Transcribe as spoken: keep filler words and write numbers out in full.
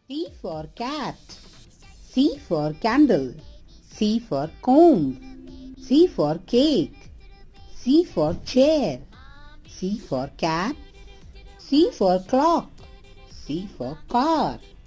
C for cat. C for candle. C for comb. C for cake. C for chair. C for cat. C for clock. C for car.